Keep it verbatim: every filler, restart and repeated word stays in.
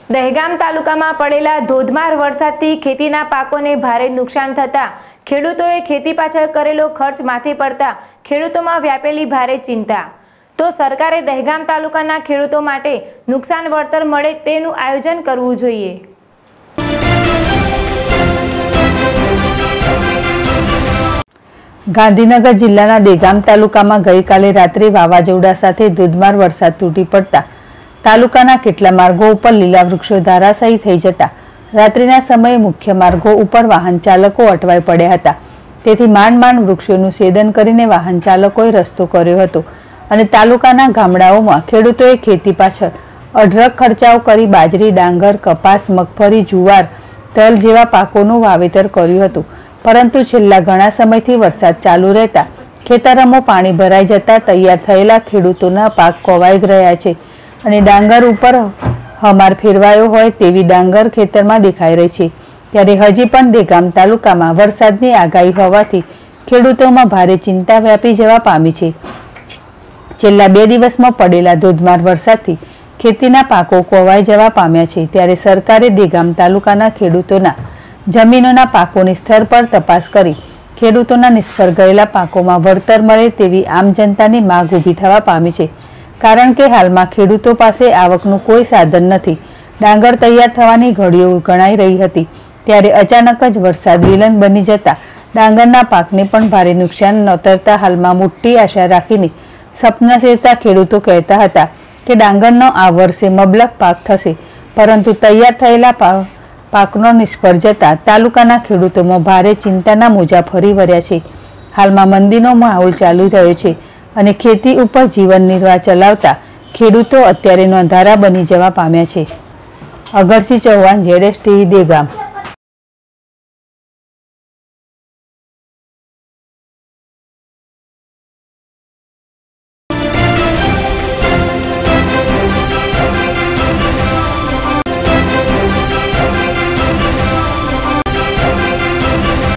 દહેગામ તાલુકામાં પડેલા ધોધમાર વરસાદથી ખેતીના પાકોને ભારે નુકસાન થતા ખેડૂતોએ ખેતી પાછળ કરેલો ખર્ચ માથે પડતા ખેડૂતોમાં વ્યાપેલી ભારે ચિંતા। તો સરકારે દહેગામ તાલુકાના ખેડૂતો માટે નુકસાન વળતર મળે તેનું આયોજન કરવું જોઈએ। ગાંધીનગર જિલ્લાના દહેગામ તાલુકામાં ગઈકાલે રાત્રે વાવાઝોડા સાથે ધોધમાર વરસાદ તૂટી પડતા તાલુકાના કેટલા માર્ગો ઉપર લીલા વૃક્ષો ધરાશાયી થઈ જતા રાત્રિના સમયે મુખ્ય માર્ગો ઉપર વાહન ચાલકો અટવાઈ પડ્યા હતા। તેથી માંડ માંડ વૃક્ષોનું છેદન કરીને વાહન ચાલકોએ રસ્તો કર્યો હતો અને તાલુકાના ગામડાઓમાં ખેડૂતોએ ખેતી પાછળ અઢળક ખર્ચાઓ કરી બાજરી, ડાંગર, કપાસ, મગફળી, જુવાર, તલ જેવા પાકોનું વાવેતર કર્યું હતું। પરંતુ છેલ્લા ઘણા સમયથી વરસાદ ચાલુ રહેતા ખેતરોમાં પાણી ભરાઈ જતા તૈયાર થયેલા ખેડૂતોના પાક કોવાઈ રહ્યા છે અને ડાંગર ઉપર હમાર ફેરવાયો હોય તેવી ડાંગર ખેતરમાં દેખાઈ રહી છે। ત્યારે હજી પણ દહેગામ તાલુકામાં વરસાદની આગાહી હોવાથી ખેડૂતોમાં ભારે ચિંતા વ્યાપી જવા પામી છે। છેલ્લા બે દિવસમાં પડેલા ધોધમાર વરસાદથી ખેતીના પાકો કોવાઈ જવા પામ્યા છે। ત્યારે સરકારે દહેગામ તાલુકાના ખેડૂતોના જમીનોના પાકોની સ્તર પર તપાસ કરી ખેડૂતોના નિષ્ફળ ગયેલા પાકોમાં વળતર મળે તેવી આમ જનતાની માંગ ઊભી થવા પામી છે। કારણ કે હાલમાં ખેડૂતો પાસે આવકનું કોઈ સાધન નથી। ડાંગર તૈયાર થવાની ઘડીઓ ગણાઈ રહી હતી ત્યારે અચાનક જ વરસાદ વિલન બની જતા ડાંગરના પાકને પણ ભારે નુકસાન નોતરતા હાલમાં મોટી આશા રાખીને સપના સેરતા ખેડૂતો કહેતા હતા કે ડાંગરનો આ વર્ષે મબલક પાક થશે, પરંતુ તૈયાર થયેલા પાકનો નિષ્ફળ જતા તાલુકાના ખેડૂતોમાં ભારે ચિંતાના મોજા ફરી વળ્યા છે। હાલમાં મંદીનો માહોલ ચાલુ રહ્યો છે અને ખેતી ઉપર જીવન નિર્વાહ ચલાવતા ખેડૂતો અત્યારે નોંધારા બની જવા પામ્યા છે। Agarsinh Chauhan, Z S TV, Dehgam.